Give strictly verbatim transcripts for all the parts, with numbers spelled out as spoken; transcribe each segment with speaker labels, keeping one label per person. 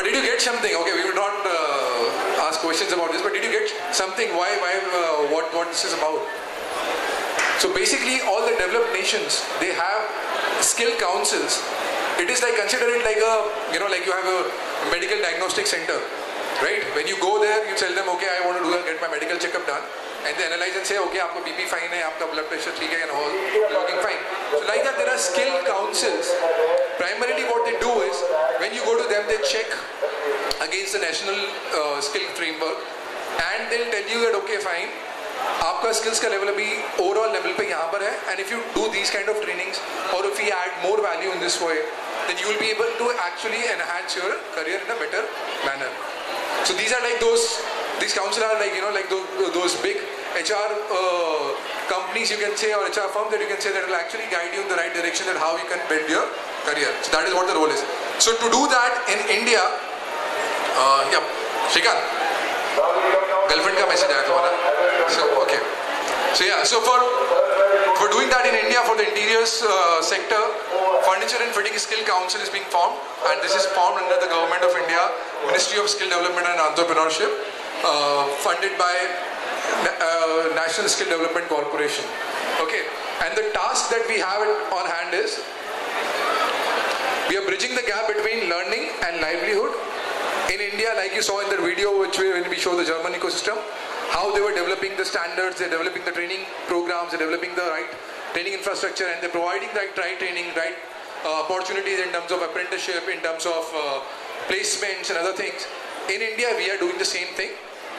Speaker 1: did you get something? Okay, we will not uh, ask questions about this, but did you get something? Why, why, uh, what, what this is about? So basically, all the developed nations, they have skill councils. It is like, consider it like a, you know, like you have a medical diagnostic center, right? When you go there, you tell them, okay, I want to do a, get my medical checkup done, and they analyze and say, okay, आपको B P fine है, आपका blood pressure ठीक है, and all, you're looking fine. So like that, there are skill councils. Primarily, what they do is, when you go to them, they check against the national uh, skill framework, and they'll tell you that, okay, fine, आपका skills का level अभी overall level पे यहाँ पर है, and if you do these kind of trainings, or if we add more value in this way, then you will be able to actually enhance your career in a better manner. So these are like those, these councils are like, you know, like those, those big H R uh, companies you can say, or H R firms that you can say, that will actually guide you in the right direction that how you can build your career. So that is what the role is. So to do that in India, uh, yeah, Shrikant, girlfriend का message आया तुम्हारा. So okay. So yeah, so for for doing that in India, for the interiors uh, sector, Furniture and Fitting Skill Council is being formed, and this is formed under the Government of India, Ministry of Skill Development and Entrepreneurship, uh, funded by uh, National Skill Development Corporation. Okay, and the task that we have on hand is, we are bridging the gap between learning and livelihood in India, like you saw in the video which we, when we show the German ecosystem, how they were developing the standards, they're developing the training programs, they're developing the right training infrastructure, and they're providing the right training, right uh, opportunities in terms of apprenticeship, in terms of uh, placements and other things. In India, we are doing the same thing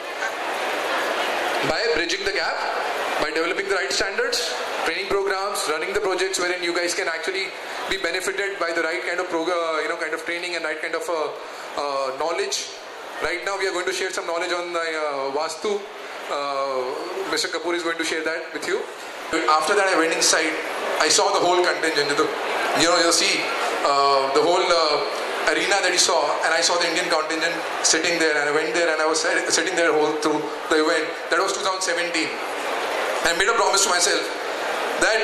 Speaker 1: by bridging the gap, by developing the right standards, training programs, running the projects wherein you guys can actually be benefited by the right kind of prog uh, you know, kind of training and right kind of uh, uh, knowledge. Right now, we are going to share some knowledge on the uh, Vastu. Uh, Mister Kapoor is going to share that with you. After that, I went inside. I saw the whole contingent. You know, you see uh, the whole uh, arena that you saw, and I saw the Indian contingent sitting there, and I went there and I was sitting there whole through the event. That was two thousand seventeen. I made a promise to myself that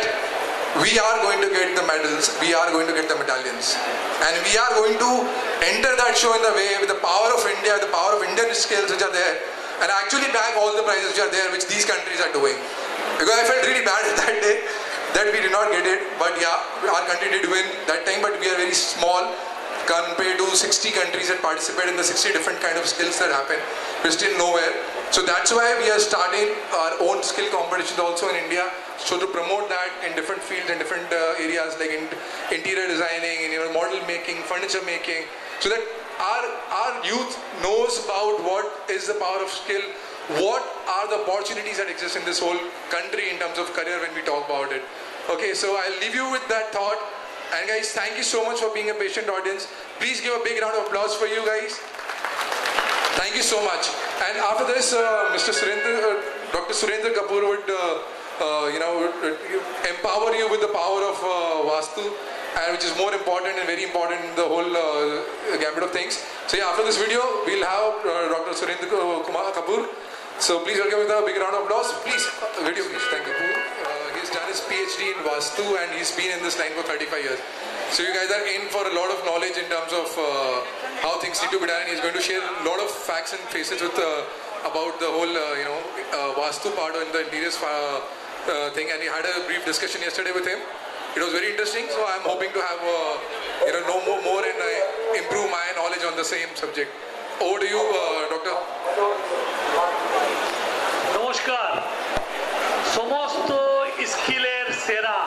Speaker 1: we are going to get the medals, we are going to get the medallions, and we are going to enter that show in the way with the power of India, the power of Indian skills which are there, and actually bag all the prizes which are there, which these countries are doing. Because I felt really bad that day that we did not get it, but yeah, our country did win that time, but we are very small compared to sixty countries that participate in the sixty different kind of skills that happen. We're still nowhere. So that's why we are starting our own skill competitions also in India. So to promote that in different fields and different uh, areas like in interior designing, in you know, model making, furniture making, so that our, our youth knows about what is the power of skill, what are the opportunities that exist in this whole country in terms of career when we talk about it. Okay, so I'll leave you with that thought. And guys, thank you so much for being a patient audience. Please give a big round of applause for you guys. Thank you so much. And after this, uh, Mister Surendra, uh, Doctor Surendra Kapoor would, uh, uh, you know, empower you with the power of uh, Vastu, and which is more important and very important in the whole uh, gambit of things. So yeah, after this video, we'll have uh, Doctor Surendra Kumar Kapoor. So please welcome with a big round of applause. Please, uh, video please. Thank you. Uh, he's done his PhD in Vastu, and he's been in this line for thirty-five years. So you guys are in for a lot of knowledge in terms of uh, how things need to be done. He's going to share a lot of facts and faces with uh, about the whole, uh, you know, uh, Vastu part in the interiors uh, uh, thing. And we had a brief discussion yesterday with him. It was very interesting. So I'm hoping to have, uh, you know, know more, more and uh, improve my knowledge on the same subject. Over to you, uh, Doctor.
Speaker 2: নমস্কার। সমস্ত স্কিলের সেরা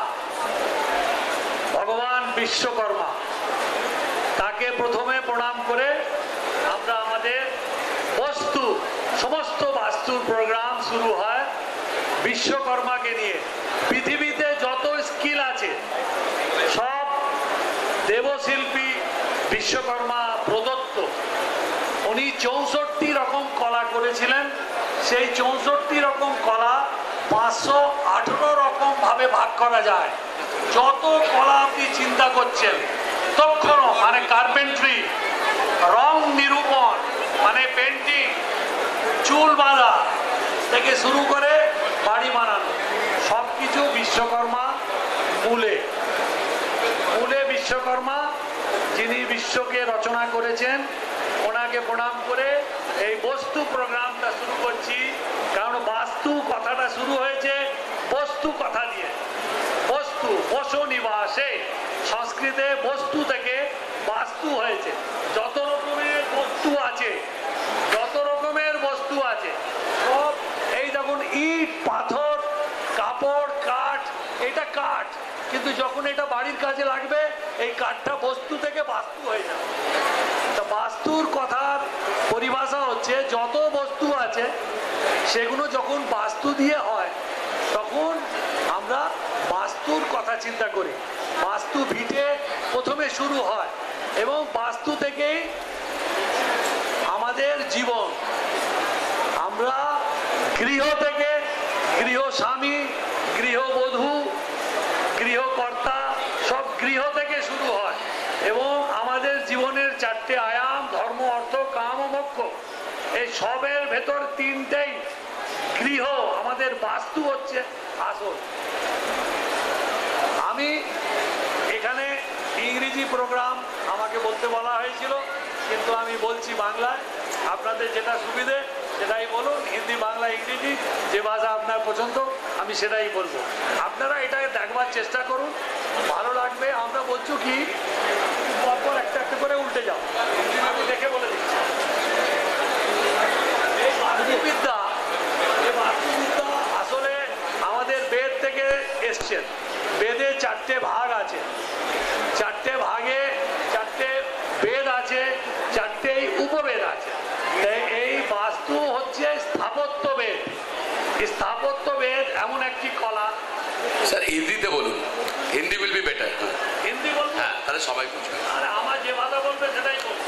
Speaker 2: ভগবান বিশ্বকর্মা, তাকে প্রথমে প্রণাম করে আমরা আমাদের বস্তু সমস্ত বাস্তুর প্রোগ্রাম শুরু হয় বিশ্বকর্মাকে নিয়ে। পৃথিবীতে যত স্কিল আছে সব দেবশিল্পী বিশ্বকর্মা প্রদত্ত। উনি চৌষট্টি রকম কলা করেছিলেন। সেই চৌষট্টি রকম কলা পাঁচশো আঠেরো রকম ভাবে ভাগ করা যায়। যত কলা আপনি চিন্তা করছেন, তখন মানে কার্পেন্ট্রি, রং নিরূপণ মানে পেন্টিং, চুল বাঁধা থেকে শুরু করে বাড়ি বানানো, সব কিছু বিশ্বকর্মা মূলে মূলে বিশ্বকর্মা যিনি বিশ্বকে রচনা করেছেন ওনাকে প্রণাম করে এই বস্তু প্রোগ্রামটা শুরু করছি। কারণ বাস্তু কথাটা শুরু হয়েছে বস্তু কথা দিয়ে। বস্তু বসো নিবাসে, সংস্কৃতে বস্তু থেকে বাস্তু হয়েছে। যত রকমের বস্তু আছে, যত রকমের বস্তু আছে সব, এই দেখুন ইট, পাথর, কাপড়, কাঠ, এটা কাঠ, কিন্তু যখন এটা বাড়ির কাজে লাগবে এই কাঠটা বস্তু থেকে বাস্তু হয়ে যাবে। তা বাস্তুর কথার পরিভাষা হচ্ছে যত বস্তু আছে সেগুলো যখন বাস্তু দিয়ে হয় তখন আমরা বাস্তুর কথা চিন্তা করি। বাস্তু ভিটে প্রথমে শুরু হয় এবং বাস্তু থেকেই আমাদের জীবন। আমরা গৃহ থেকে গৃহস্বামী, গৃহবধূ, গৃহকর্তা সব গৃহ থেকে শুরু হয় এবং আমাদের জীবনের চারটে আয়াম ধর্ম, অর্থ, কাম ও মোক্ষ, এই সবের ভেতর তিনটেই গৃহ। আমাদের বাস্তু হচ্ছে আসল। আমি এখানে ইংরেজি প্রোগ্রাম আমাকে বলতে বলা হয়েছিল, কিন্তু আমি বলছি বাংলায়। আপনাদের যেটা সুবিধে সেটাই বলুন, হিন্দি, বাংলা, ইংরেজি, যে ভাষা আপনার পছন্দ আমি সেটাই বলবো। আপনারা এটাকে দেখবার চেষ্টা করুন, ভালো লাগবে। আমরা বলছি কি পরপর একটা একটা করে উল্টে যাও, আমি দেখে বলে দিচ্ছি। এই বাস্তুবিদ্যা, এই বাস্তুবিদ্যা আসলে আমাদের বেদ থেকে এসছেন। বেদে চারটে ভাগ আছে, চারটে ভাগে চারটে বেদ আছে, চারটেই উপবেদ আছে। এই বাস্তু হচ্ছে স্থাপত্য বেদ। স্থাপত্য বেদ এমন একটি কলা।
Speaker 3: স্যার হিন্দিতে বলুন, Hindi will be better.
Speaker 2: Hindi বলবো?
Speaker 3: হ্যাঁ, তাহলে সবাই বুঝবে।
Speaker 2: আরে আমার যে ভাষা বলবে সেটাই বলবো।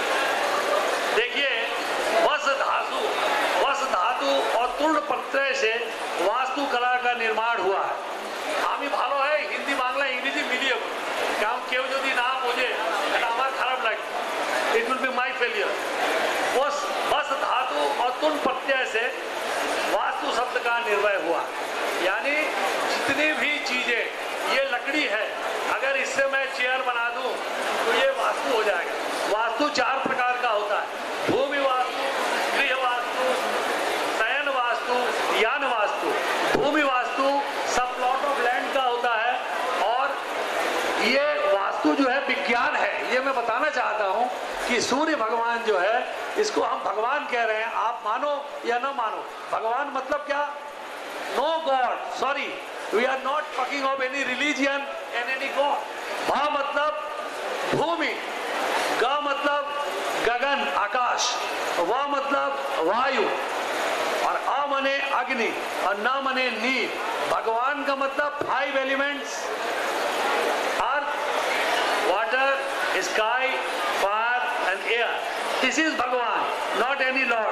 Speaker 2: देखिए वस धातु, वस धातु और तुर्ण प्रत्यय से वास्तुकला का निर्माण हुआ है। আমি ভালো হয় হিন্দি, বাংলা, ইংরেজি মিলিয়ে বলি, কারণ কেউ যদি না বোঝে এটা আমার খারাপ লাগবে। It will be my failure. बस बस धातु और तुर्ण प्रत्यय से वास्तु शब्द का निर्णय हुआ, यानी जितनी भी चीजें, ये लकड़ी है, अगर इससे मैं चेयर बना दूं तो ये वास्तु हो जाएगा। वास्तु चार प्रकार का होता है, भूमि वास्तु, गृह वास्तु, शयन वास्तु, यान वास्तु। भूमि वास्तु सब प्लॉट ऑफ लैंड का होता है, और ये वास्तु जो है विज्ञान है। ये मैं बताना चाहता हूँ कि सूर्य भगवान जो है, इसको हम भगवान कह रहे हैं, आप मानो या न मानो। भगवान मतलब क्या? No god, sorry, we are not talking of any religion and any god. भा मतलब भूमि, ग मतलब गगन, आकाश, व मतलब वायु, और अ मने अग्नि, और न मने नीर। भगवान का मतलब five elements, earth, water, sky, fire and air. This is Bhagwan, not any lord.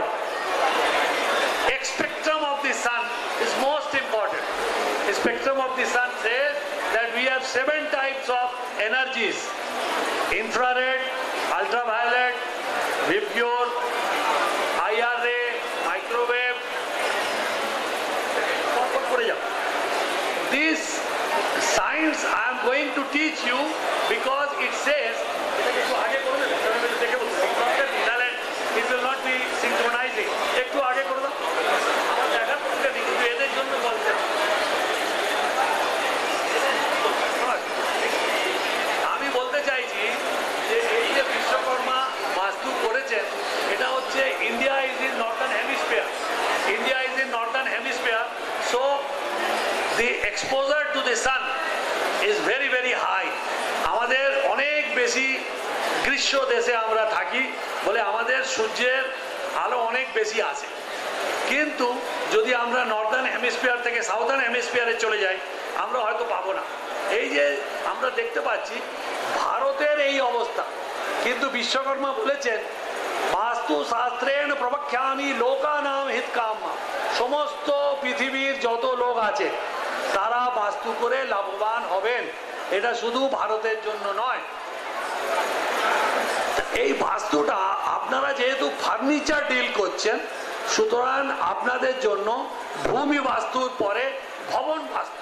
Speaker 2: Spectrum of the sun is most important. The spectrum of the sun says that we have seven types of energies: infrared, ultraviolet, Vibgyor, I R ray, microwave. This science I am going to teach you because it says it will not be synchronizing. একটু আগে করে দাও, আমার দেখা করতে নেই, কিন্তু এদের জন্য বলতে। আমি বলতে চাইছি যে এই যে বিশ্বকর্মা বাস্তু করেছেন, এটা হচ্ছে India is in northern hemisphere. India is in northern hemisphere, so the exposure to the sun is very very high. আমাদের অনেক বেশি গ্রীষ্ম দেশে আমরা থাকি বলে আমাদের সূর্যের আলো অনেক বেশি আসে, কিন্তু যদি আমরা নর্দার্ন হেমিস্ফিয়ার থেকে সাউদার্ন হেমিস্ফিয়ারে চলে যাই আমরা হয়তো পাবো না। এই যে আমরা দেখতে পাচ্ছি ভারতের এই অবস্থা, কিন্তু বিশ্বকর্মা বলেছেন বাস্তু শাস্ত্রেণ প্রবক্ষ্যামি লোকানাম হিতকাম্যা। সমস্ত পৃথিবীর যত লোক আছে তারা বাস্তু করে লাভবান হবেন, এটা শুধু ভারতের জন্য নয়। এই বাস্তুটা আপনারা যেহেতু ফার্নিচার ডিল করছেন, সুতরাং আপনাদের জন্য ভূমি বাস্তুর পরে ভবন বাস্তু।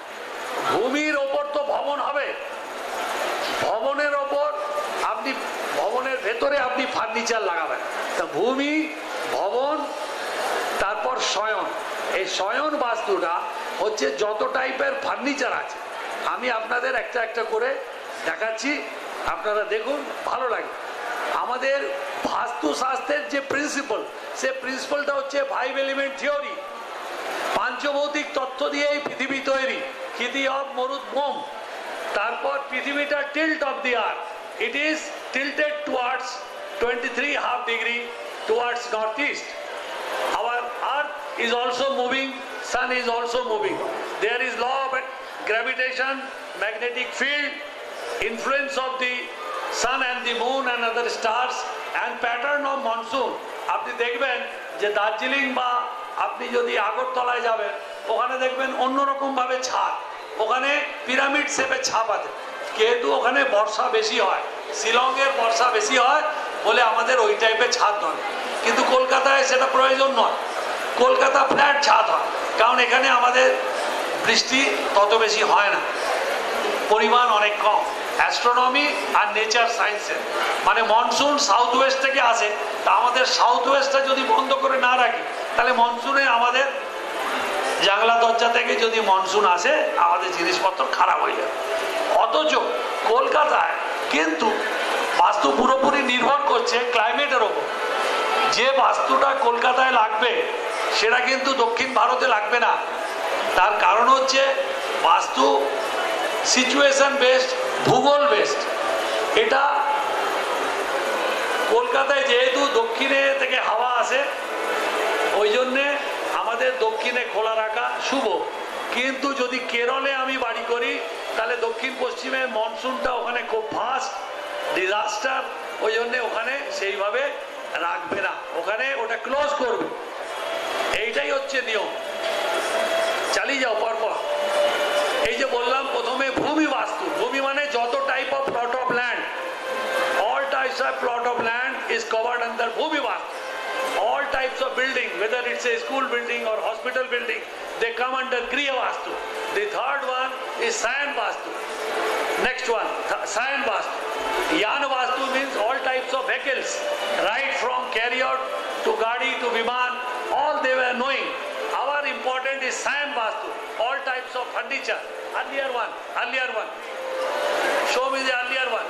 Speaker 2: ভূমির ওপর তো ভবন হবে, ভবনের ওপর আপনি ভবনের ভেতরে আপনি ফার্নিচার লাগাবেন। তা ভূমি, ভবন, তারপর শয়ন, এই শয়ন বাস্তুটা হচ্ছে যত টাইপের ফার্নিচার আছে। আমি আপনাদের একটা একটা করে দেখাচ্ছি, আপনারা দেখুন, ভালো লাগে। আমাদের বাস্তুশাস্ত্রের যে প্রিন্সিপাল, সে প্রিন্সিপালটা হচ্ছে ফাইভ এলিমেন্ট থিওরি। পাঞ্চভৌতিক তত্ত্ব দিয়ে এই পৃথিবী তৈরি। ক্ষিতি অফ মরুদ বোম। তারপর পৃথিবীটা tilt of the earth, it is tilted towards twenty-three half degree towards northeast. Our earth is also moving, sun is also moving. There is law of gravitation, magnetic field, influence of the sun and the moon and other stars, and pattern of monsoon. আপনি দেখবেন যে দার্জিলিং বা আপনি যদি আগরতলায় যাবেন, ওখানে দেখবেন অন্যরকম ভাবে ছাদ, ওখানে পিরামিড শেপে ছাপ আছে, যেহেতু ওখানে বর্ষা বেশি হয়। শিলংয়ের বর্ষা বেশি হয় বলে আমাদের ওই টাইপের ছাদ নয়, কিন্তু কলকাতায় সেটা প্রয়োজন নয়। কলকাতা ফ্ল্যাট ছাদ হয়, কারণ এখানে আমাদের বৃষ্টি তত বেশি হয় না, পরিমাণ অনেক কম। অ্যাস্ট্রোনমি আর নেচার সায়েন্সের মানে মনসুন সাউথ ওয়েস্ট থেকে আসে, তা আমাদের সাউথ ওয়েস্টটা যদি বন্ধ করে না রাখি, তাহলে মনসুনে আমাদের জানলা দরজা থেকে যদি মনসুন আসে, আমাদের জিনিসপত্র খারাপ হয়ে যাবে। অথচ কলকাতায় কিন্তু বাস্তু পুরোপুরি নির্ভর করছে ক্লাইমেটের ওপর। যে বাস্তুটা কলকাতায় লাগবে সেটা কিন্তু দক্ষিণ ভারতে লাগবে না। তার কারণ হচ্ছে বাস্তু সিচুয়েশন বেসড, ভূগোল বেসড। এটা কলকাতায় যেহেতু দক্ষিণে থেকে হাওয়া আসে, ওই জন্যে আমাদের দক্ষিণে খোলা রাখা শুভ। কিন্তু যদি কেরলে আমি বাড়ি করি, তাহলে দক্ষিণ পশ্চিমে মনসুনটা ওখানে খুব ফাস্ট, ডিজাস্টার, ওই জন্যে ওখানে সেইভাবে রাখবে না, ওখানে ওটা ক্লোজ করবে। এইটাই হচ্ছে নিয়ম। চালিয়ে যাও পরপর। এই যে বললাম প্রথমে ভূমি বাস্তু, ভূমি মানে যত type of plot of land, all types of plot of land is covered under bhumi vastu. All types of building, whether it's a school building or hospital building, they come under Griya Vastu. The third one is Sayan Vastu. Next one, Sayan Vastu. Yana Vastu means all types of vehicles, right from carrier to gadi to viman, all they were knowing. Our important is Sayan Vastu, all types of furniture. Earlier one, earlier one. Show me the earlier one.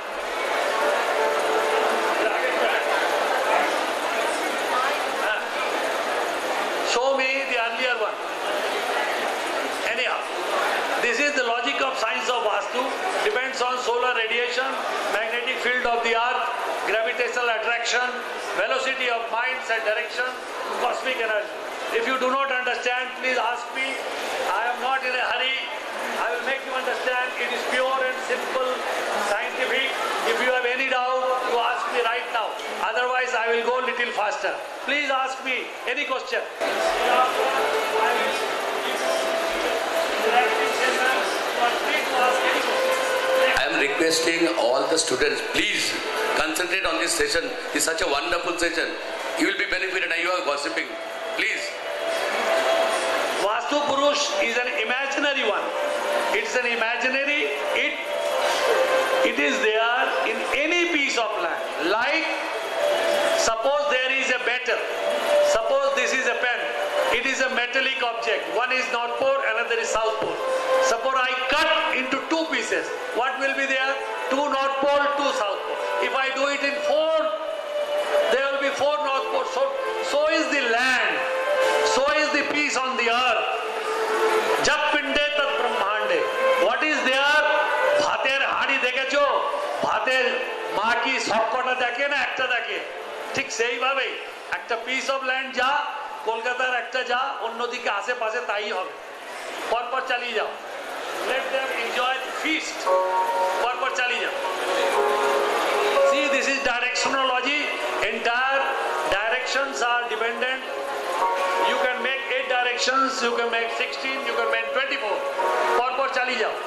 Speaker 2: Show me the earlier one. Anyhow, this is the logic of science of Vastu. Depends on solar radiation, magnetic field of the earth, gravitational attraction, velocity of minds and direction, cosmic energy. If you do not understand, please ask me. I am not in a hurry. I will make you understand. It is pure and simple, scientific. If you have any doubt, you ask me right now. Otherwise, I will go little faster. Please ask me any question.
Speaker 3: I am requesting all the students, please concentrate on this session. It's such a wonderful session. You will be benefited and you are gossiping. Please.
Speaker 2: Vastu Purush is an imaginary one. It's an imaginary, it, it is there in any piece of land. Like, suppose there is a better. Suppose this is a pen. It is a metallic object. One is North Pole, another is South Pole. Suppose I cut into two pieces. What will be there? Two North Pole, two South Pole. If I do it in four, there will be four North Poles. So, so is the land. So is the piece on the earth. Jab pinde tat brahmande. What is there? Bhater haadi dekhecho? Bhater maa ki sobkota dekhe na ekta dekhe. ঠিক সেইভাবেই একটা piece of land যা, কলকাতার একটা যা, অন্যদিকে আশেপাশে তাই হবে। পরপর চালিয়ে যাও। Let them enjoy the feast. পরপর চালিয়ে যাও। See, this is directionology. Entire directions are dependent. You can make eight directions, you can make sixteen, you can make twenty-four. পরপর চালিয়ে যাও।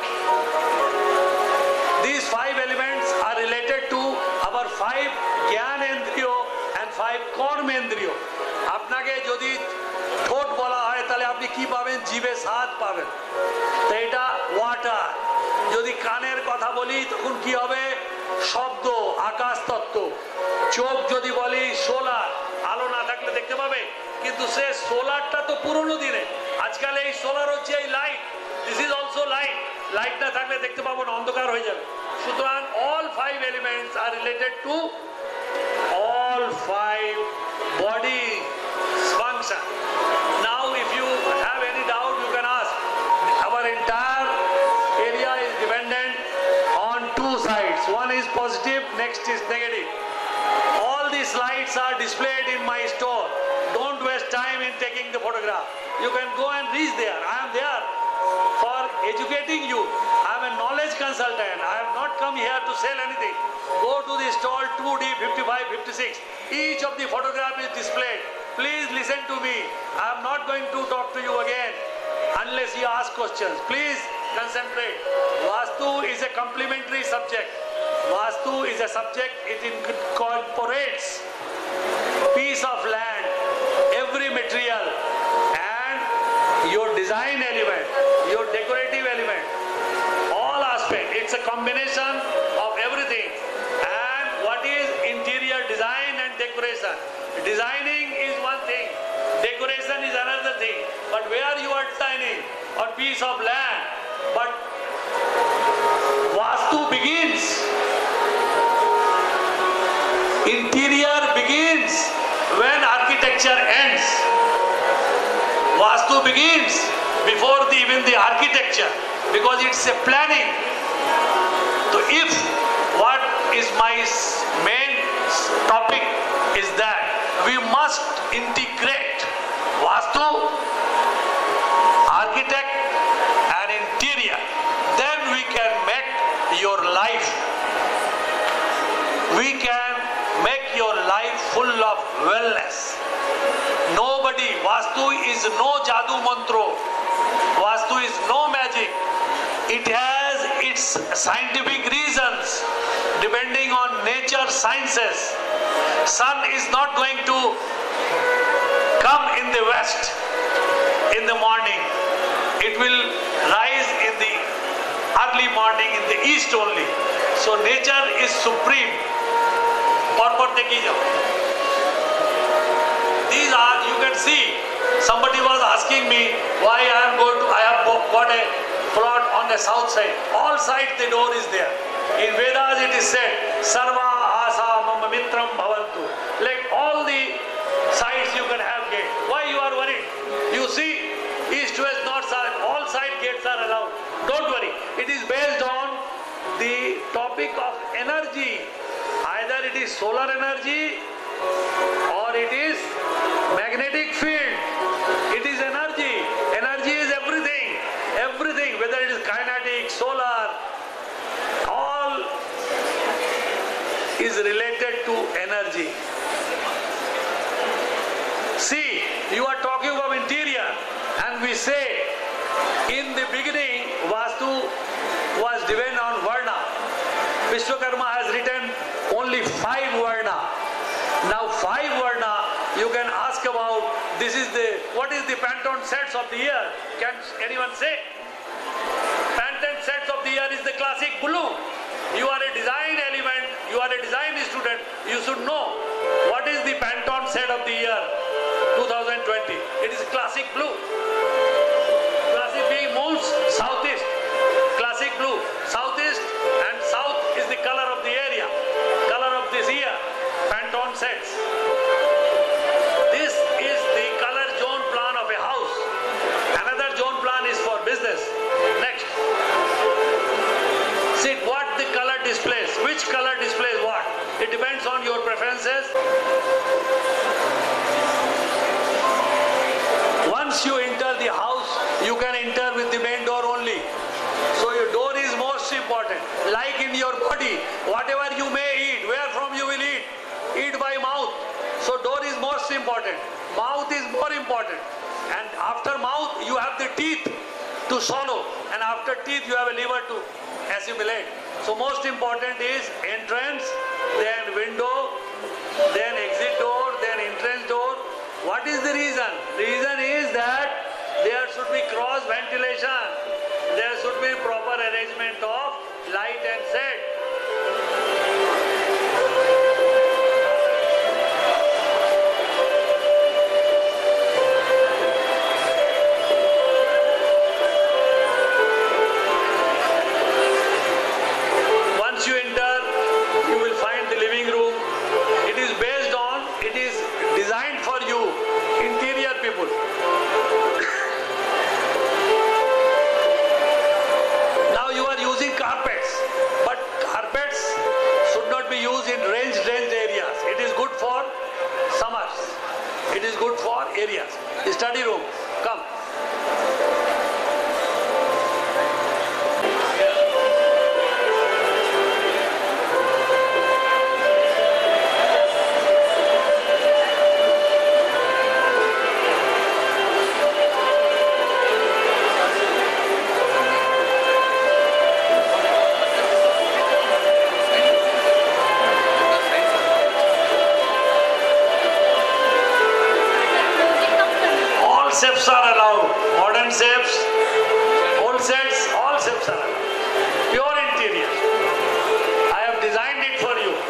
Speaker 2: These five elements are related to our five Gyanendriyo and five Karmendriyo. আপনাকে যদি ঠোঁট বলা হয় তাহলে আপনি কি পাবেন? জিভে স্বাদ পাবেন। তো এটা ওয়াটার। যদি কানের কথা বলি তখন কি হবে? শব্দ, আকাশ তত্ত্ব। চোখ যদি বলি সোলার, আলো না থাকলে দেখতে পাবে, কিন্তু সে সোলারটা তো পুরনো দিনে। আজকাল এই সোলার হচ্ছে এই light, this is also light. Light না থাকলে দেখতে পাবো না, অন্ধকার হয়ে যাবে। সুতরাং all five elements are related to all five body function. Now if you have any doubt, you can ask. Our entire area is dependent on two sides. One is positive, next is negative. All these lights are displayed in my store. Don't waste time in taking the photograph. You can go and reach there. I am there for educating you. I am a knowledge consultant. I have not come here to sell anything. Go to the stall two D fifty-five fifty-six. Each of the photograph is displayed. Please listen to me. I am not going to talk to you again unless you ask questions. Please concentrate. Vastu is a complementary subject. Vastu is a subject, it incorporates piece of land, every material, and your design element, your decorative element, all aspects. It's a combination of everything. And what is interior design and decoration? Designing is one thing, decoration is another thing. But where you are designing on piece of land, but Vastu begins, interior begins when architecture ends. Vastu begins before the, even the architecture, because it's a planning. So if what is my main topic is that we must integrate Vastu, architect and interior, then we can make your life, we can make your life full of wellness. Nobody, Vastu is no jadoo mantro, Vastu is no magic. It has its scientific reasons depending on nature sciences. Sun is not going to come in the west in the morning. It will rise in the early morning in the east only. So nature is supreme. These are, you can see, somebody was asking me why I am going to, I have got a plot on the south side. All sides the door is there. In Vedas it is said, Sarva asa mama mitram bhavantu. Like all the sides you can have gate. Why you are worried? You see, east, west, north, south, all side gates are allowed. Don't worry. It is based on the topic of energy. Either it is solar energy or it is magnetic field. It is energy. Energy is everything. Everything, whether it is kinetic, solar, all is related to energy. See, you are talking of interior, and we say in the beginning Vastu was dependent on Varna. Vishwakarma has written only five Varna. Now five Varna, you can ask about, this is the, what is the Pantone sets of the year? Can anyone say? Pantone sets of the year is the classic blue. You are a design element, you are a design student, you should know what is the Pantone set of the year twenty twenty. It is classic blue. Classic being moves southeast. Classic blue. Southeast and south is the color of the area. Color of this year. Pantone sets. This is the color zone plan of a house. Another zone plan is for business. Next. See what the color displays. Which color displays what? It depends on your preferences. Once you enter the house, you can enter with the main door only. So your door is most important. Like in your body, whatever you may eat, where from you will eat? Eat by mouth. So door is most important. Mouth is more important. And after mouth, you have the teeth to swallow. And after teeth, you have a liver to assimilate. So most important is entrance, then window, then exit door, then entrance door. What is the reason? Reason is that there should be cross ventilation. There should be proper arrangement of light and shade. designed for you, interior people. Now you are using carpets, but carpets should not be used in range range areas. It is good for summers. It is good for areas. Study room, come. Shapes are allowed. Modern shapes, old sets, all shapes are allowed. Pure interior. I have designed it for you.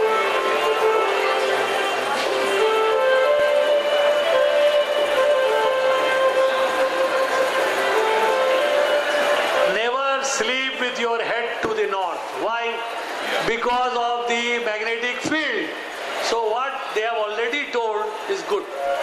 Speaker 2: Never sleep with your head to the north. Why? Because of the magnetic field. So what they have already told is good.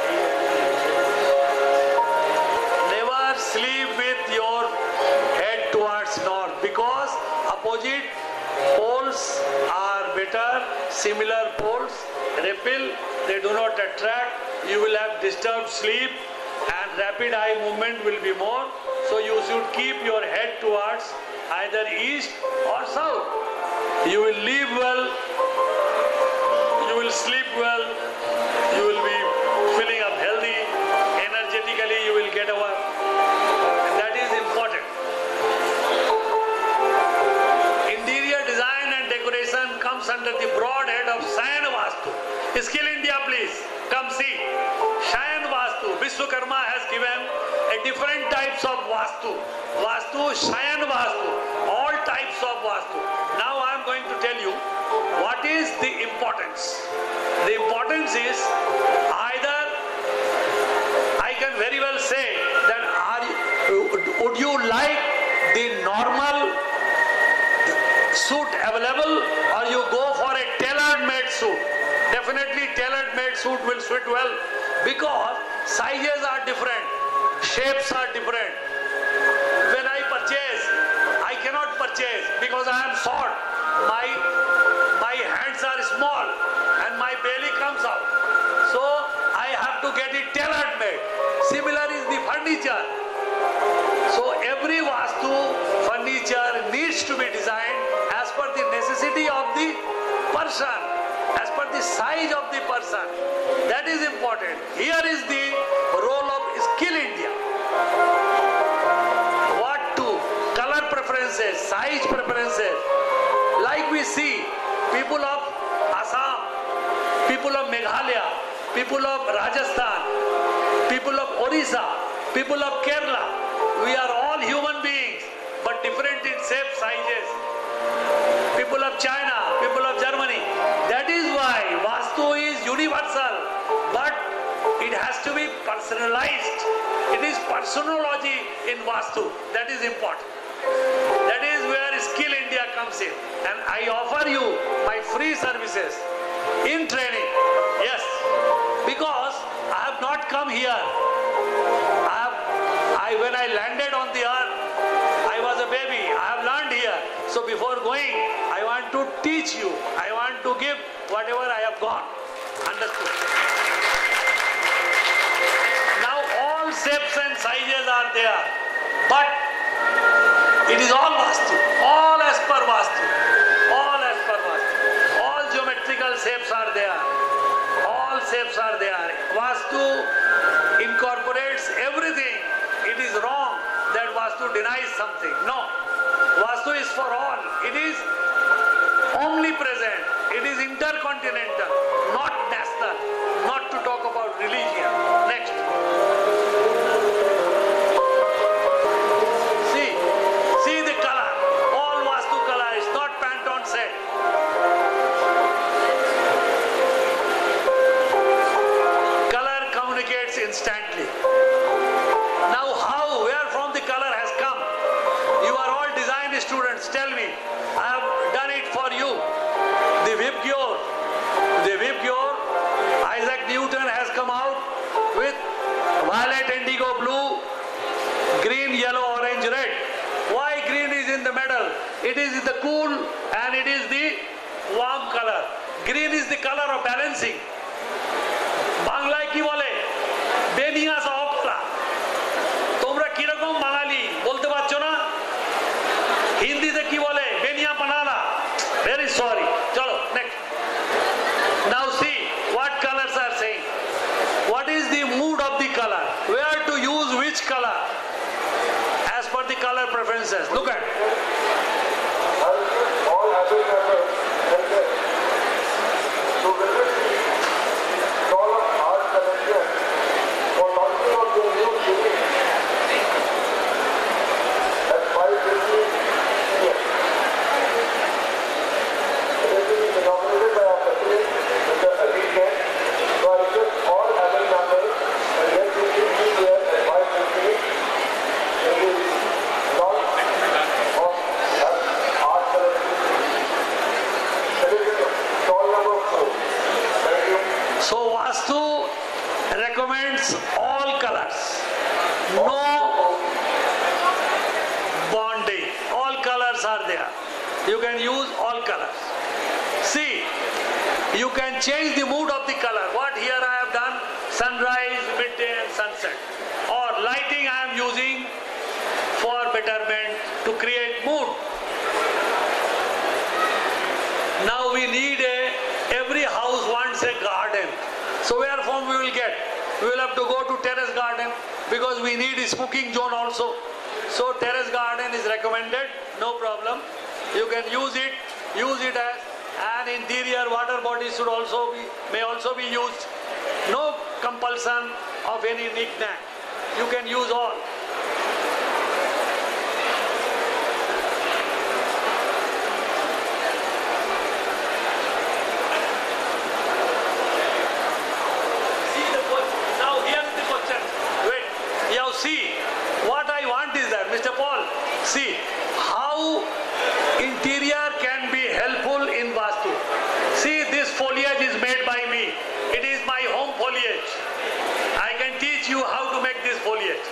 Speaker 2: Sleep with your head towards north, because opposite poles are better, similar poles repel, they do not attract, you will have disturbed sleep and rapid eye movement will be more. So you should keep your head towards either east or south. You will live well, you will sleep well, you will be feeling up healthy, energetically you will get over. Under the broad head of Shayan Vastu. Skill India, please come see. Shayan Vastu. Vishwakarma has given a different types of Vastu. Vastu, Shayan Vastu. All types of Vastu. Now I am going to tell you what is the importance. The importance is either I can very well say that are you, would you like the normal suit available, or you go for a tailor-made suit? Definitely tailor-made suit will suit well, because sizes are different, shapes are different. When I purchase, I cannot purchase because I am short. My, my hands are small and my belly comes out. So I have to get it tailor-made. Similar is the furniture. So every Vastu furniture needs to be designed as per the necessity of the person, as per the size of the person. That is important. Here is the role of Skill India. What to? Color preferences, size preferences. Like we see, people of Assam, people of Meghalaya, people of Rajasthan, people of Orissa, people of Kerala. We are all human beings, but different in shape, sizes. People of China, people of Germany. That is why Vastu is universal, but it has to be personalized. It is personology in Vastu. That is important. That is where Skill India comes in. And I offer you my free services in training. Yes, because I have not come here. I have, I, when I landed on the earth, I was a baby. I have learned here. So before going, I want to teach you. I want to give whatever I have got. Understood? Now all shapes and sizes are there. But it is all Vastu. All as per Vastu. All as per Vastu. All geometrical shapes are there. All shapes are there. Vastu incorporates everything. It is wrong that Vastu denies something. No. Vastu is for all. It is omnipresent. It is intercontinental, not national, not to talk about religion. Next. See, see the color. All Vastu color is not Pantone set. Color communicates instantly. Now how, where from the color has come? You are all design students. Tell me. I have done it for you. The Vibgyor. The Vibgyor. Isaac Newton has come out violet, indigo blue, green, yellow, orange, red. Why green is in the middle? It is the cool and it is the warm color. Green is the color of balancing. বাংলায় কি বলে? বেনিয়া সহকলা। তোমরা কিরকম বাঙালি বলতে পারছো না? হিন্দিতে কি বলে? বেনিয়া বানালা। Very sorry. চলো next. Now see what colors are saying. What is the mood of the color? Where to use which color? As per the color preferences. Look at.
Speaker 4: All habit members help them to visit the Stall of Art Collection for launching of their new series at five fifty p m It is being inaugurated by our president, Mister Ajit Jain. So I request all habit members and guests to be here at five fifty in the launch of Art Collection. It is in stall number four. Thank you.
Speaker 2: So Vastu recommends all colors. No bonding. All colors are there. You can use all colors. See, you can change the mood of the color. What here I have done, sunrise, midday and sunset. Or lighting I am using for betterment to create mood. Now we need a, every house wants a garden. So where from we will get? We will have to go to terrace garden because we need a smoking zone also. So terrace garden is recommended, no problem. You can use it, use it as an interior water body should also be, may also be used. No compulsion of any knick-knack. You can use all. See the question. Now here's the question. Wait. Now see, what I want is that, Mister Paul, see how interior can be helpful in Vastu. See, this foliage is made by me. It is my home foliage. I can teach you how to make this foliage.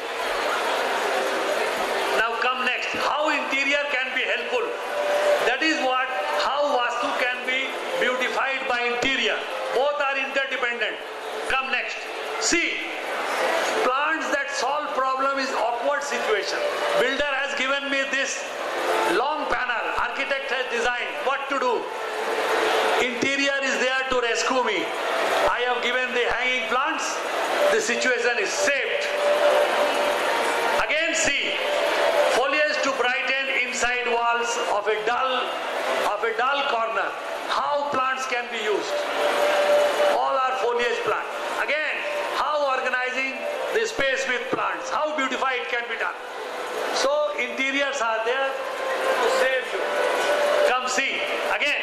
Speaker 2: Now come next. How interior can be helpful. That is what, how Vastu can be beautified by interior. Both are interdependent. Come next. See, plants that solve problem is awkward situation. Builder has given me this long panel. Architect has designed what to do. Interior is there to rescue me. I have given the hanging plants. The situation is saved. Again see, foliage to brighten inside walls of a dull, of a dull corner. How plants can be used. All are foliage plants. Again, how organizing the space with plants. How beautified it can be done. So interiors are there to save you. Come see. Again,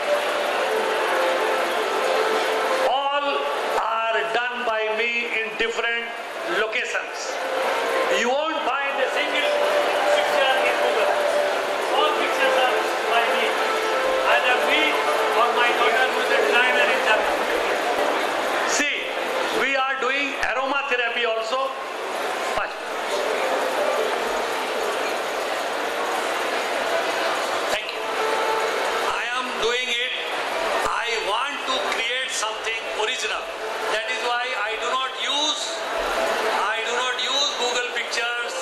Speaker 2: all are done by me in different locations. You won't find a single picture in Google. All pictures are by me. Either me or my daughter who is a designer in Germany. See, we are doing aromatherapy also. Watch. Thank you. I am doing it. I want to create something original. That is why I do not use I do not use Google Pictures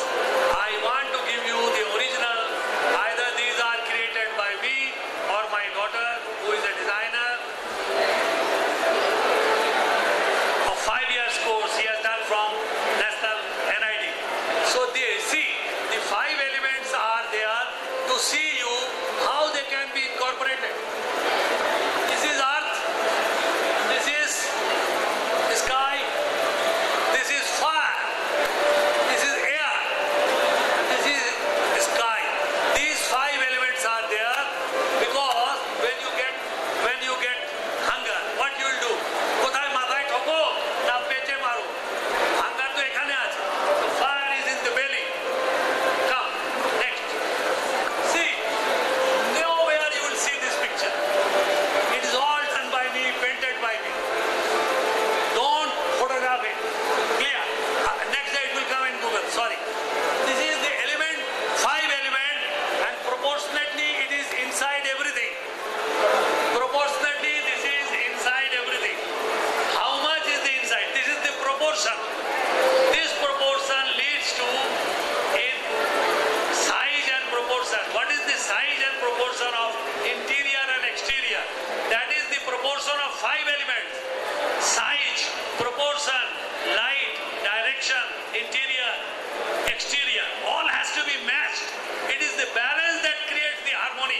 Speaker 2: motion, light, direction, interior, exterior, all has to be matched. It is the balance that creates the harmony.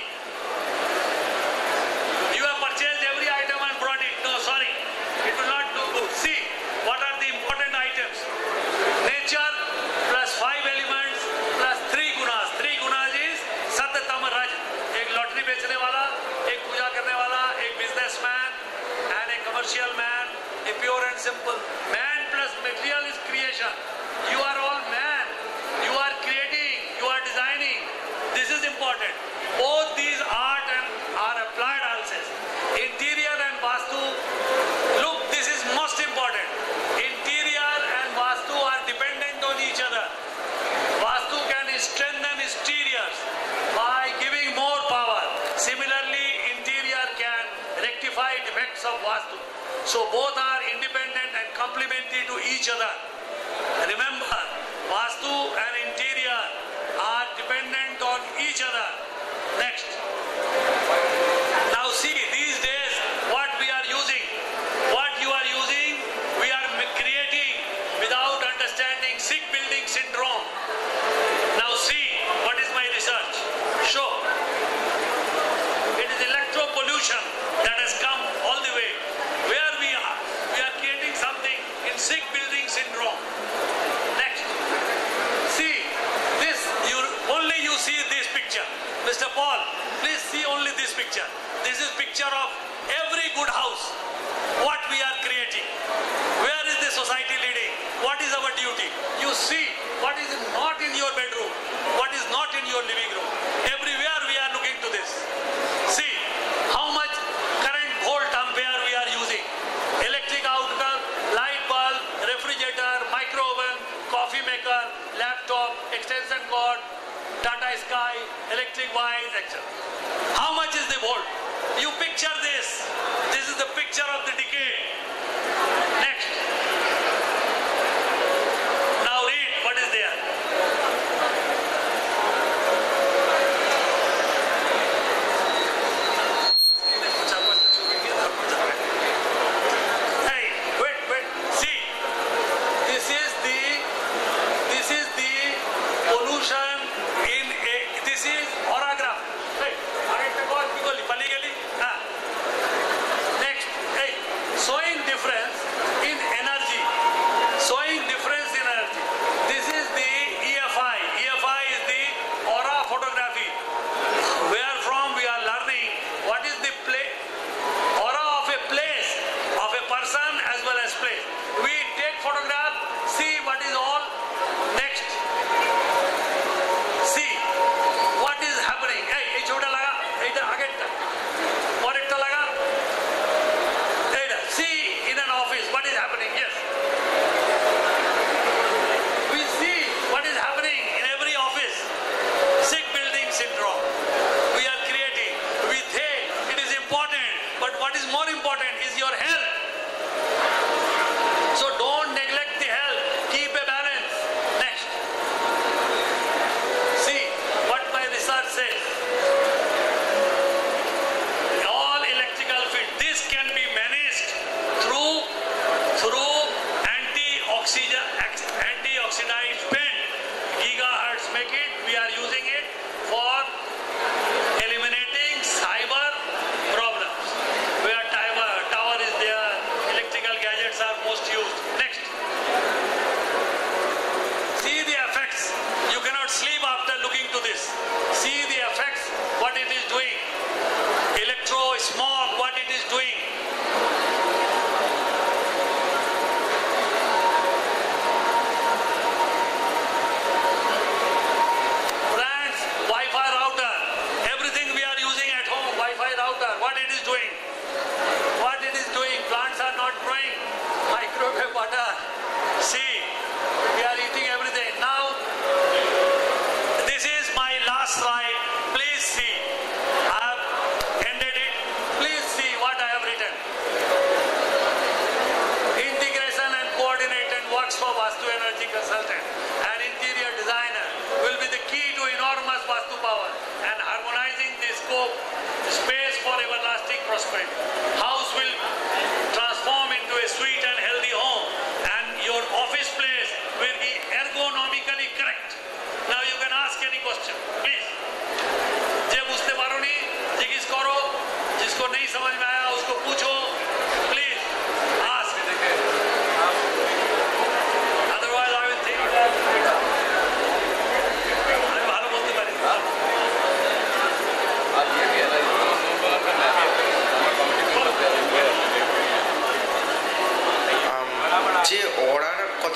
Speaker 2: You have purchased every item and brought it. No, sorry. It will not do good. See, what are the important items? Nature plus five elements plus three gunas. Three gunas is Sat, Tam, Raj. एक lottery बेचने वाला, एक पूजा करने वाला, एक businessman and a commercial man, a pure and simple. Man plus material is creation. You are all man. You are creating. You are designing. This is important. Both these art and are applied also. Interior and Vastu. Look, this is most important. Interior and Vastu are dependent on each other. Vastu can strengthen exteriors by giving more power. Similarly, interior can rectify defects of Vastu. So both are independent and complementary to each other. Remember, Vastu and interior are dependent on each other. Next. Now see, these days what we are using, what you are using, we are creating without understanding sick building syndrome. Now see, what is my research? Show. It is electro pollution that has come all the way. Where we are, we are creating something in sick building syndrome. Next. See, this, you only you see this picture. Mister Paul, please see only this picture. This is picture of every good house. What we are creating. Where is the society leading? What is our duty? You see what is not in your bedroom, what is not in your living room. Everywhere we are looking to this. See how much current volt ampere we are using. Electric outcome, light bulb, refrigerator, micro oven, coffee maker, laptop, extension cord, Tata Sky, electric wires, et cetera. How much is the volt? You picture this. This is the picture of the decay. Next. Now read what is there. Hey, wait, wait. See, this is the this is the pollution in a. This is orograph. Hey, next, hey, showing difference in energy. Showing difference in energy. This is the E F I. E F I is the aura photography. Where from we are learning what is the play, aura of a place, of a person as well as place. We take photograph, see what is all. Next. See what is happening. Hey, ये छोटा लगा, इधर आगे और एक लगा. See in an office what is happening. Yes. We see what is happening in every office. Sick building syndrome. We are creating. We think it is important, but what is more important is your health. So don't neglect the health. Keep a balance. Next. See what my research says. All electrical fit. This can be managed through through anti-oxygen anti-oxidized paint. Gigahertz make it. We are using it for eliminating cyber problems. Where tower tower is there, electrical gadgets are most used. Next. See the effects. You cannot sleep after looking to this. See the effects. What it is doing. Electro smog. What it is doing. Brands, Wi-Fi router. Everything we are using at home, Wi-Fi router. What it is doing? What it is doing? Plants are not growing. Microwave water. See, we are eating everything. Now, this is my last slide. Please see. I have ended it. Please see what I have written. Integration and coordination works for Vastu Energy Consultant. An interior designer will be the key to enormous Vastu power and harmonizing the scope, space for everlasting prosperity. House will transform into a sweet and healthy home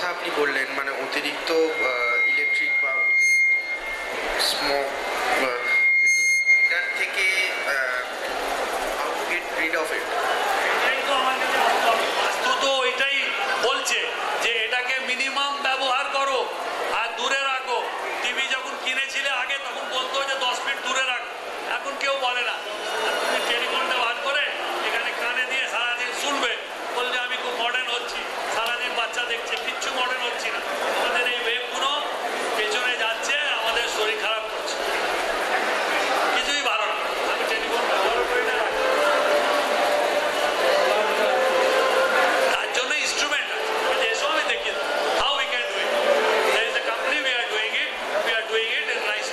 Speaker 5: আপনি বললেন মানে অতিরিক্ত electric বা smoke এটার থেকে how to get rid of it
Speaker 2: বাস্তু তো এটাই বলছে যে এটাকে মিনিমাম ব্যবহার করো আর দূরে রাখো। টিভি যখন কিনেছিলে আগে তখন বলতো যে দশ ফিট দূরে রাখো, এখন কেউ বলে না। তুমি টেলিফোনটা বার করে এখানে কানে দিয়ে সারাদিন শুনবে, বললে আমি খুব মডার্ন হচ্ছি, সারাদিন বাচ্চা দেখছে, কিচ্ছু মডার্ন হচ্ছি না। আমাদের এই ওয়েবগুলো পেছনে যাচ্ছে, আমাদের শরীর খারাপ করছে, কিছুই ভালো না। আমি টেলিফোন ব্যবহার করি না, তার জন্য ইনস্ট্রুমেন্ট আছে, এসো আমি দেখি how we can do it. There is a company, we are doing it, we are doing it in nice.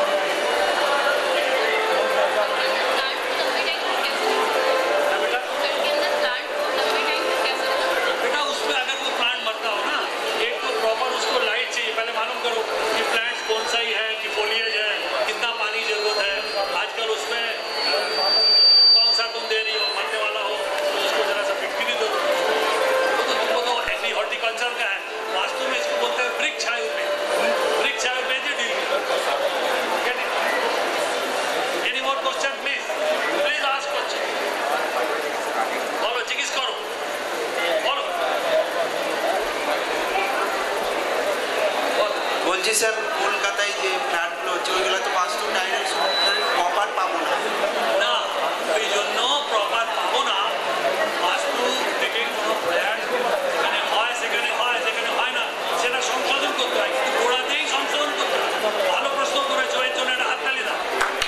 Speaker 2: बेटा उसमें अगर वो प्लांट मरता हो ना, एक तो प्रॉपर उसको लाइट चाहिए, पहले मालूम करो कि प्लांट कौन सा ही है, कि फोलिएज है, कितना पानी जरूरत है। आजकल उसमें कौन सा तुम दे रही हो, मरने वाला हो तो उसको जरा सा मिट्टी भी दो। वो तो तुमको तो एग्री हॉर्टिकल्चर का है, वास्तु में इसको बोलते हैं वृक्ष आयुर्वेद। वृक्ष आयुर्वेद ही deal. Any more question please, please ask question. बोलो, जिज्ञेस करो, बोलो।
Speaker 5: বলছি স্যার কলকাতায় যে ফ্ল্যাটগুলো হচ্ছে ওইগুলো তো বাস্তু ডাইরেক্ট প্রপার পাবো না।
Speaker 2: না, ওই জন্য প্রপার পাবো না। বাস্তু থেকে কোনো ফ্ল্যাট যেখানে হয় সেখানে হয়, সেখানে হয় না সেটা সংশোধন করতে হয়, কিন্তু গোড়াতেই সংশোধন করতে হয়। ভালো প্রশ্ন করেছো, এর জন্য একটা হাততালি দাও।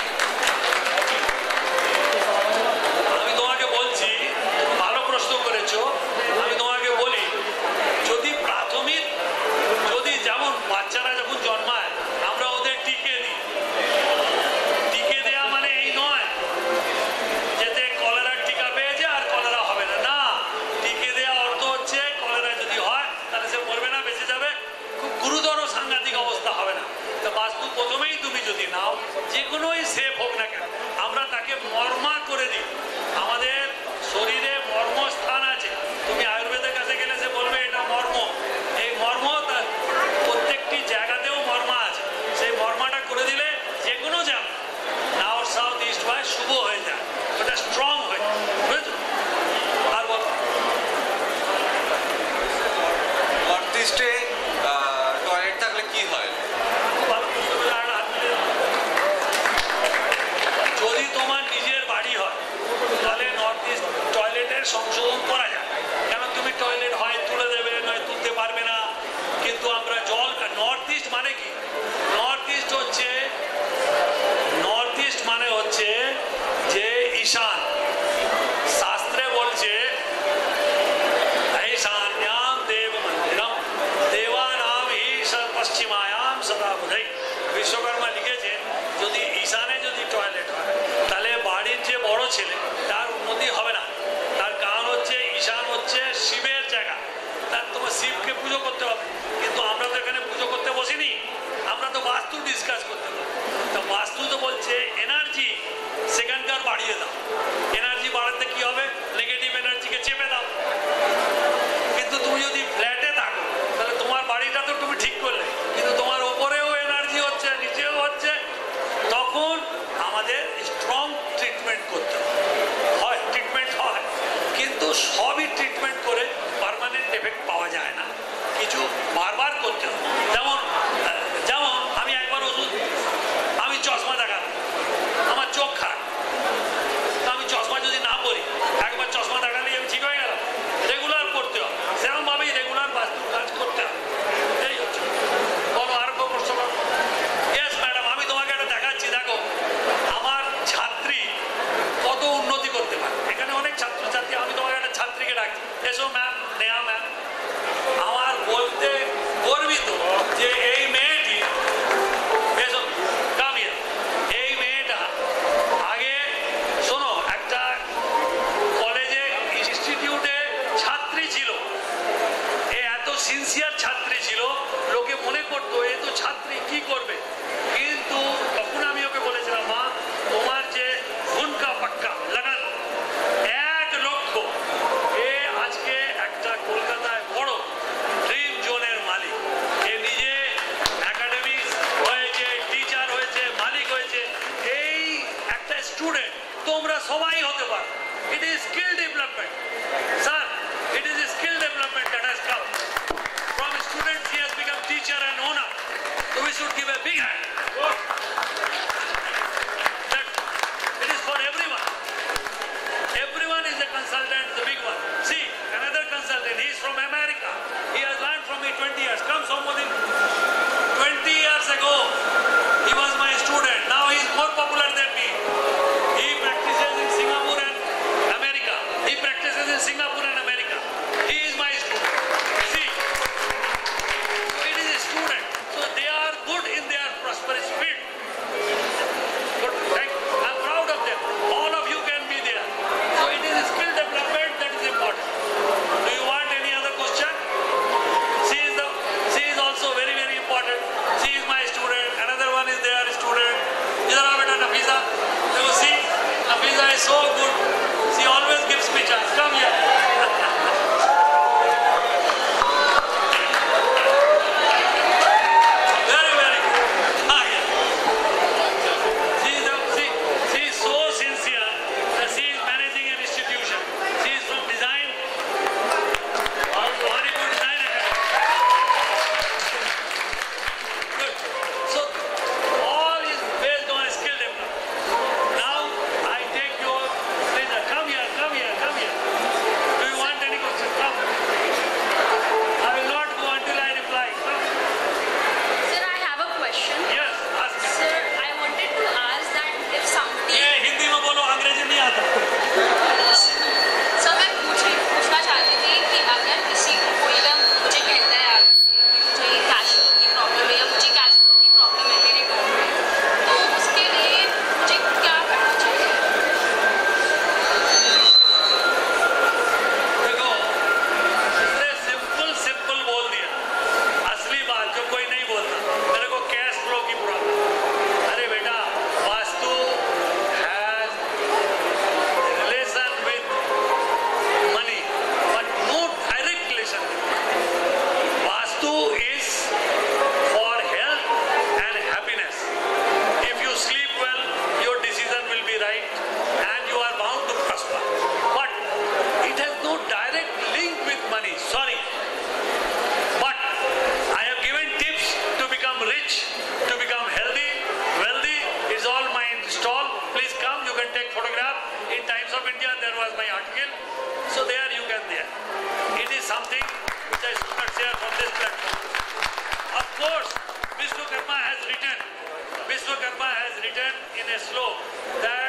Speaker 2: আমি তোমাকে বলছি, ভালো প্রশ্ন করেছো। আমি তোমাকে বলি, যদি প্রাথমিক, যদি যেমন বাচ্চারা যখন জন্মায় আমরা ওদের টিকে দিই, টিকে দেওয়া মানে এই নয় যেতে কলেরার টিকা পেয়েছে আর কলেরা হবে না। না, টিকে দেওয়া অর্থ হচ্ছে কলেরা যদি হয় তাহলে সে মরবে না, বেঁচে যাবে, খুব গুরুতর সাংঘাতিক অবস্থা হবে না। তো বাস্তু প্রথমেই তুমি যদি নাও, যে কোনোই সেফ হোক না কেন, আমরা তাকে মর্মা করে দিই। আমাদের শরীরে মর্মস্থান আছে, তুমি আয়ুর্বেদের কাছে গেলে সে বলবে এটা মর্ম। এই মর্ম প্রত্যেকটি জায়গাতেও মর্মা আছে, সেই মর্মাটা করে দিলে যে কোনো জায়গা নর্থ সাউথ ইস্ট ওয়েস্ট শুভ হয়ে যায়, ওটা স্ট্রং হয়ে যায়, বুঝেছো? আর বল,
Speaker 6: নর্থ ইস্টে টয়লেট থাকলে কি হয়?
Speaker 2: ভালো প্রশ্ন করে আর হাত মিলিয়ে দাও। যদি তোমার নিজের বাড়ি হয় তাহলে নর্থ ইস্ট টয়লেটের সংশোধন করা যায়, কেন তুমি টয়লেট হয় তুলে দেবে, নয় তুলতে পারবে না। কিন্তু আমরা জল, নর্থ ইস্ট মানে কি? নর্থ ইস্ট হচ্ছে, নর্থ ইস্ট মানে হচ্ছে যে ঈশান। শাস্ত্রে বলছে ঈশান্যাম দেব মন্দিরম দেবানাম ঈশান পশ্চিমায়াম সদা বুধৈ। বিশ্বকর্মা লিখেছেন, যদি ঈশানে যদি টয়লেট হয় তাহলে বাড়ির যে বড় ছেলে তার উন্নতি হবে না। তার কারণ হচ্ছে ঈশান হচ্ছে শিবের জায়গা, তার তোমার শিবকে পুজো করতে হবে। কিন্তু আমরা তো এখানে পুজো করতে বসিনি, আমরা তো বাস্তু ডিসকাস করতে হবে। তো বাস্তু তো বলছে এনার্জি সেখানকার বাড়িয়ে দাও। এনার্জি বাড়াতে কি হবে? নেগেটিভ এনার্জিকে চেপে দাও। কিন্তু তুমি যদি ফ্ল্যাটে থাকো তাহলে তোমার বাড়িটা তো তুমি ঠিক করলে, কিন্তু তোমার ওপরেও এনার্জি হচ্ছে, নিচেও হচ্ছে, তখন আমাদের স্ট্রং ট্রিটমেন্ট করতে হয়। ট্রিটমেন্ট হয়, কিন্তু সবই ট্রিটমেন্ট করে পার্মানেন্ট এফেক্ট পাওয়া যায় না, কিছু বারবার করতে হয়। যেমন যেমন আমি একবার ওষুধ, আমি চশমা দেখালাম, আমার চোখ খারাপ, তা আমি চশমা যদি না পরি, একবার চশমা দেখালেই আমি ঠিক হয়ে গেলাম? রেগুলার করতে হবে, সেরকমভাবেই রেগুলার বাস্তুর কাজ করতে হবে। এই হচ্ছে। বলো, আর কোনো প্রশ্ন করো? ইয়েস ম্যাডাম, আমি তোমাকে একটা দেখাচ্ছি, দেখো আমার ছাত্রী কত উন্নতি করতে পারে। এখানে অনেক ছাত্রছাত্রী, আমি তোমাকে একটা ছাত্রীকে ডাকছি, এসো ম্যাম, নেহা ম্যাম। আমার বলতে গর্বিত যে এই মেয়েটি, এসো কামিয়া, এই মেয়েটা আগে শোনো একটা কলেজে ইনস্টিটিউটে ছাত্রী ছিল, এ এত সিনসিয়ার ছাত্রী ছিল, লোকে মনে করতো এ তো ছাত্রী কি করবে। কিন্তু তখন আমি ওকে বলেছিলাম, মা তোমার যে ভুনকা পাক্কা লাগান এক লক্ষ, এ আজকে একটা কলকাতায় বড় ড্রিম জোনের
Speaker 7: मुझे कैश फ्लो की प्रॉब्लम है या मुझे कैश फ्लो की प्रॉब्लम है मेरे घर में, तो उसके लिए मुझे क्या करना चाहिए?
Speaker 2: देखो, इसने सिंपल सिंपल बोल दिया, असली बात जो कोई नहीं बोलता, मेरे को कैश फ्लो की प्रॉब्लम। अरे बेटा, vastu has relation with money but no direct relation. Vastu is for health and happiness. If you sleep well, your decision will be right and you are bound to prosper, but it has no direct link with money. Sorry, but I have given tips to become rich, to become healthy. Wealthy is all my stall. Please come, you can take photograph. In Times of India there was my article, so there you can there. It is something which I should not share from this platform. Of course, Vishwakarma has written Vishwakarma has written in a sloka that